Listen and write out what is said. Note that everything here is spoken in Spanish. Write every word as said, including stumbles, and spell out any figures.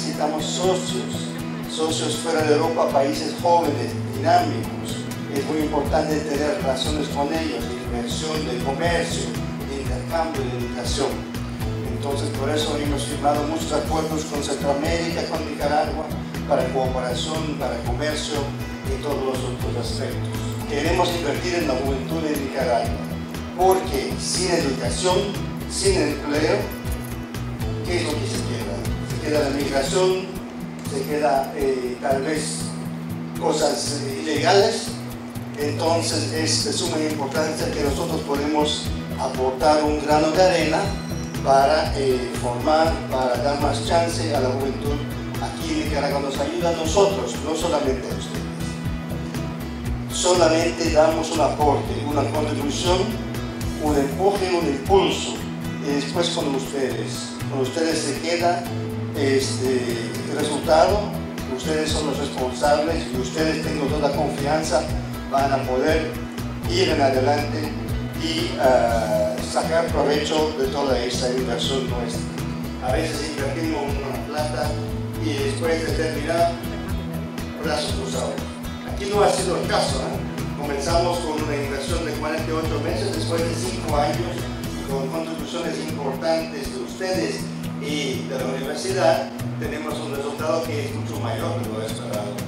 necesitamos socios, socios fuera de Europa, países jóvenes, dinámicos. Es muy importante tener relaciones con ellos, de inversión, de comercio, de intercambio, de educación. Entonces, por eso hemos firmado muchos acuerdos con Centroamérica, con Nicaragua, para cooperación, para comercio y todos los otros aspectos. Queremos invertir en la juventud de Nicaragua, porque sin educación, sin empleo, ¿qué es lo que se queda? Se queda la migración, se queda eh, tal vez cosas eh, ilegales. Entonces es de suma importancia que nosotros podemos aportar un grano de arena para eh, formar, para dar más chance a la juventud aquí en Nicaragua. Nos ayuda a nosotros, no solamente a ustedes. Solamente damos un aporte, una contribución, un empuje, un impulso, y después con ustedes. Con ustedes se queda este resultado, ustedes son los responsables y ustedes, tengo toda confianza, van a poder ir en adelante y uh, sacar provecho de toda esta inversión nuestra. A veces invertimos una plata y después de terminar, brazos cruzados. Aquí no ha sido el caso, ¿eh? Comenzamos con una inversión de cuarenta y ocho meses, después de cinco años, con contribuciones importantes de ustedes y de la universidad, tenemos un resultado que es mucho mayor de lo esperado.